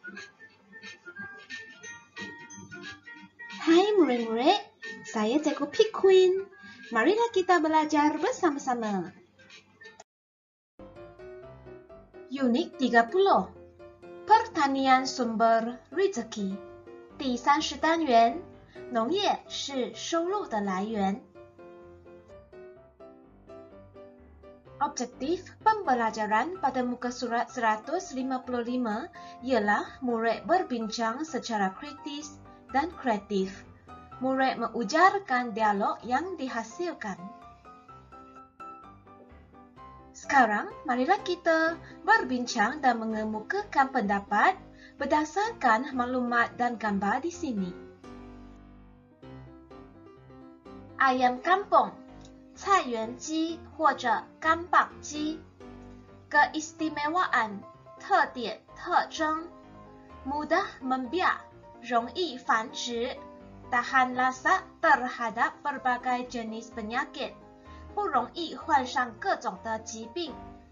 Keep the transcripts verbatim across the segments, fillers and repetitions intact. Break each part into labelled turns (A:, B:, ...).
A: Hai murid-murid, saya Cikgu Pig Queen. Marilah kita belajar bersama-sama. Unit tiga puluh, Pertanian Sumber Rezeki. 第三十单元，农业是收入的来源。Objektif pembelajaran pada muka surat seratus lima puluh lima ialah murid berbincang secara kritis dan kreatif. Murid mengujarkan dialog yang dihasilkan. Sekarang, marilah kita berbincang dan mengemukakan pendapat berdasarkan maklumat dan gambar di sini. Ayam kampung, 菜园鸡或者干棒鸡 keistimewaan, 特点、特征 mudah membiak, 容易繁殖 tahan lasa terhadap berbagai jenis penyakit, 不容易患上各种的疾病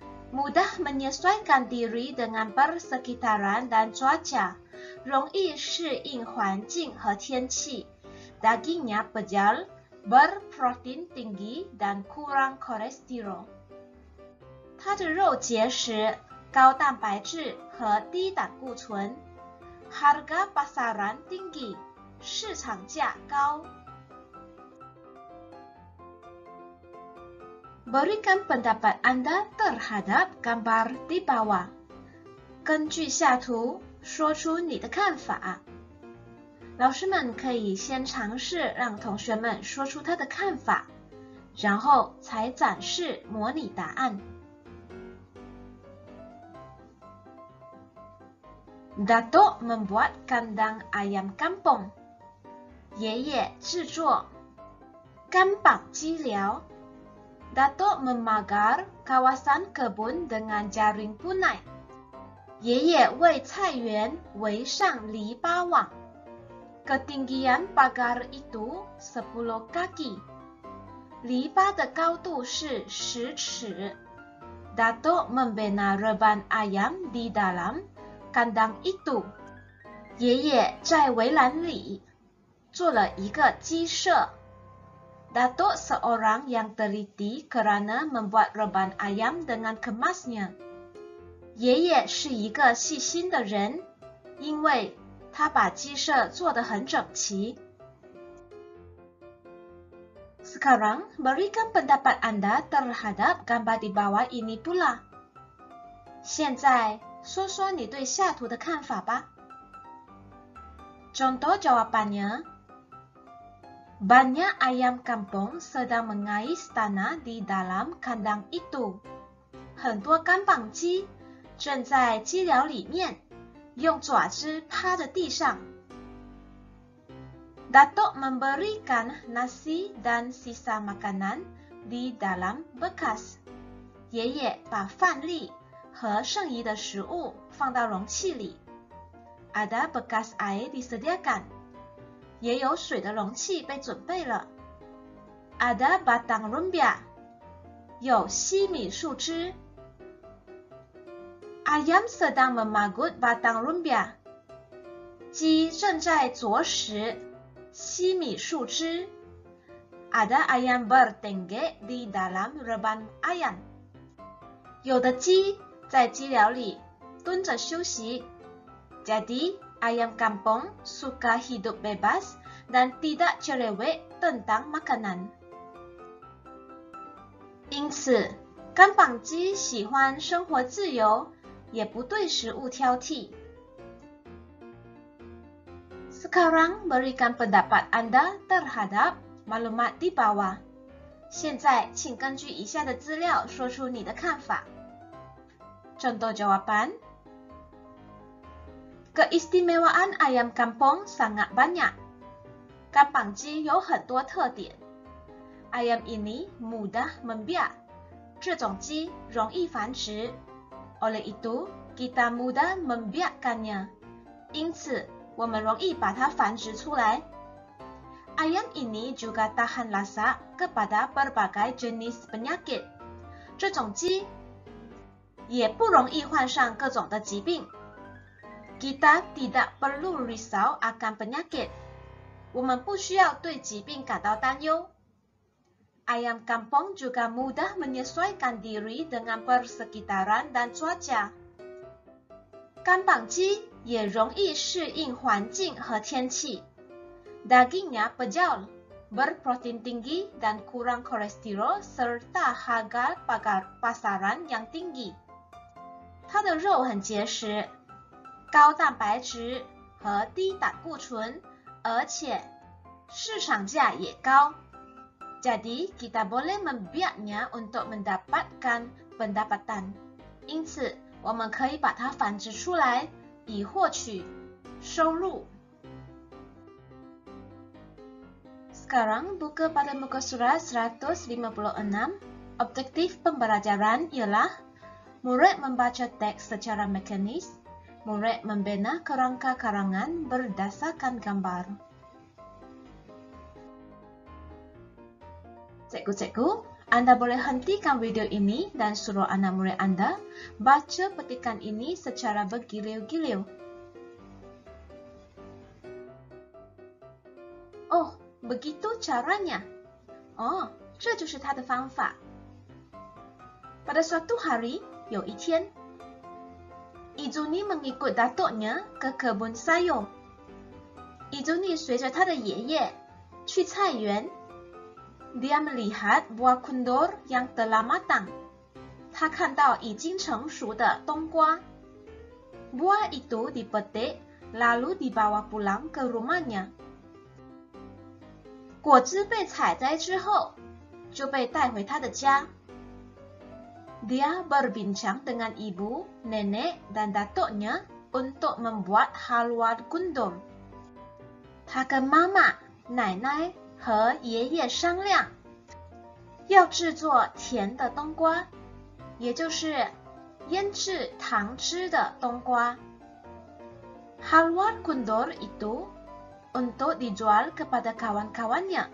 A: mudah menyesuaikan diri dengan persekitaran dan cuaca, 容易适应环境和天气 dagingnya pejal, berprotein tinggi dan kurang kolesterol. 它的肉结实，高蛋白质和低胆固醇。Harga pasaran tinggi， 市场价高。Berikan pendapat Anda terhadap gambar di bawah. 根据下图，说出你的看法。老师们可以先尝试让同学们说出他的看法，然后才展示模拟答案。Dato membuat kandang ayam kampung. 爷爷制作干棒鸡寮。Dato memagar kawasan kebun dengan jaring punai. 爷爷为菜园围上篱笆网。Ketinggian pagar itu sepuluh kaki. 篱笆的高度是十尺。Dato membina reban ayam di dalam kandang itu. 爷爷在围栏里做了一个鸡舍。Dato seorang yang teliti kerana membuat reban ayam dengan kemasnya. 爷爷是一个细心的人，因为他把鸡舍做得很整齐。Sekarang, berikan pendapat Anda terhadap gambar di bawah ini pula. 现在，说说你对下图的看法吧。Contoh jawabannya, banyak ayam kampung sedang mengais tanah di dalam kandang itu. 很多干棒鸡正在鸡寮里面用爪子趴在地上。Dato memberikan nasi dan sisa makanan di dalam bekas. 爷爷把饭粒和剩余的食物放到容器里。Ada bekas air disediakan. 也有水的容器被准备了。Ada batang rumbia. 有西米树枝。Ayam sedang memagut batang rumbia. 鸡正在啄食西米树枝。Ada ayam bertengge di dalam reban ayam. 有的鸡在鸡寮里蹲着休息。Jadi, ayam kampung suka hidup bebas dan tidak cerewet tentang makanan. 因此，干棒鸡喜欢生活自由，也不对食物挑剔。Sekarang berikan pendapat Anda terhadap maklumat di bawah. 现在，请根据以下的资料说出你的看法。Contoh jawaban. Keistimewaan ayam kampung sangat banyak. 干棒鸡有很多特点。Ayam ini mudah membiak. 这种鸡容易繁殖。Oleh itu, kita mudah membiakkannya. 因此，我们容易把它繁殖出来。Ayam ini juga tahan lasa kepada berbagai jenis penyakit. 这种鸡也不容易患上各种的疾病。 Kita tidak perlu risau akan penyakit. 我们不需要对疾病感到担忧。Ayam kampung juga mudah menyesuaikan diri dengan persekitaran dan cuaca. 干榜鸡也容易适应环境和天气。Dagingnya pejal, berprotein tinggi dan kurang kolesterol serta harga pasaran yang tinggi. 它的肉很结实，高蛋白质和低胆固醇，而且市场价也高。Jadi, kita boleh membiaknya untuk mendapatkan pendapatan. 因此，我们可以把它繁殖出来，以获取收入。Sekarang buka pada muka surat seratus lima puluh enam. Objektif pembelajaran ialah murid membaca teks secara mekanis, murid membina kerangka karangan berdasarkan gambar. Cikgu-cikgu, Anda boleh hentikan video ini dan suruh anak murid Anda baca petikan ini secara bergiliau-giliau. Oh, begitu caranya. Oh, 这就是它的方法。Pada suatu hari, 有一天 Izuni mengikut datuknya ke kebun sayur. Izuni 随着他的爷爷去菜园。Dia melihat buah kundur yang telah matang. 他看到已经成熟的冬瓜。Buah itu dipetik, lalu dibawa pulang ke rumahnya. 果子被采摘之后，就被带回他的家。Dia berbincang dengan ibu, nenek, dan datuknya untuk membuat halwa kundur. 他跟妈妈、奶奶和爷爷商量，要制作甜的冬瓜，也就是腌制糖汁的冬瓜。Halwa kundur itu untuk dijual kepada kawan-kawannya。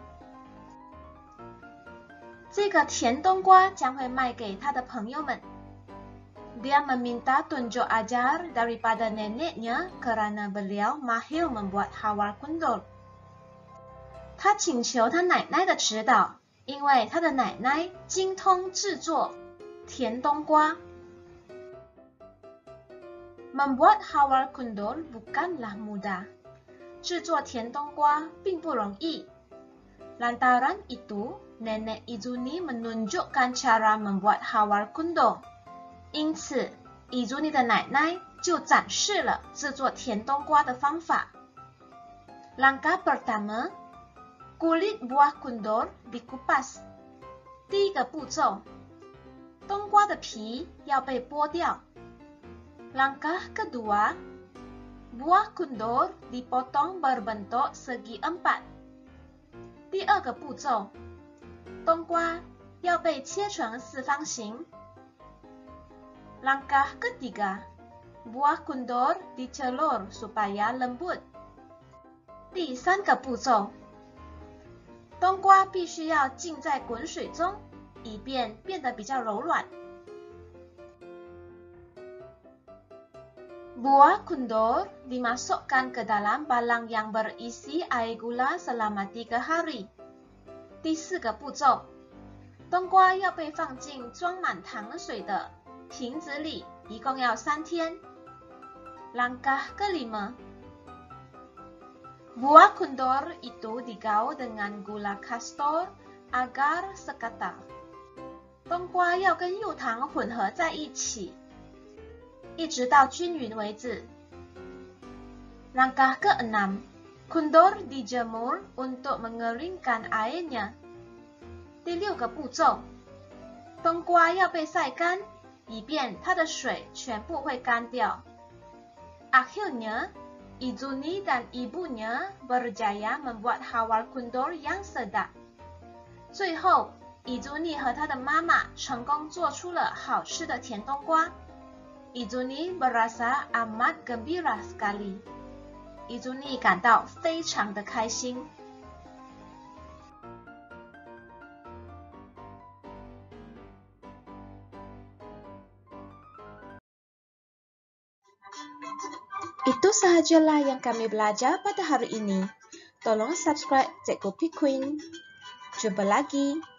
A: 这个甜冬瓜将会卖给他的朋友们。Dia meminta tunjuk ajar daripada neneknya kerana beliau mahir membuat halwa kundur。他请求他奶奶的指导，因为他的奶奶精通制作甜冬瓜。Membuat halwa kundur bukanlah mudah。制作甜冬瓜并不容易。Lantaran itu, nenek Izuni menunjukkan cara membuat halwa kundur。因此 ，Izuni 的奶奶就展示了制作甜冬瓜的方法。Langkah pertama。Kulit buah kundur dikupas。第一个步骤，冬瓜的皮要被剥掉。Langkah kedua, buah kundur dipotong berbentuk segi empat。第二个步骤，冬瓜要被切成四方形。Langkah ketiga, buah kundur dicelur supaya lembut。第三个步骤。冬瓜必须要浸在滚水中，以便变得比较柔软。Buah kundur dimasukkan ke dalam balang yang berisi air gula selama tiga hari。第四个步骤，冬瓜要被放进装满糖水的瓶子里，一共要三天。Langkah kelima。Buah kundur itu digaul dengan gula kastor agar sekata。冬瓜要跟柚糖混合在一起，一直到均匀为止。Langkah keenam, kundur dijemur untuk mengeringkan airnya。第六个步骤，冬瓜要被晒干，以便它的水全部会干掉。Akhirnya,Izuni dan ibunya berjaya membuat halwa kundur yang sedap。最后 ，Izuni 和他的妈妈成功做出了好吃的甜冬瓜。Izuni berasa amat gembira sekali。Izuni 感到非常的开心。 Itu sahajalah yang kami belajar pada hari ini. Tolong subscribe Cikgu P Queen. Jumpa lagi.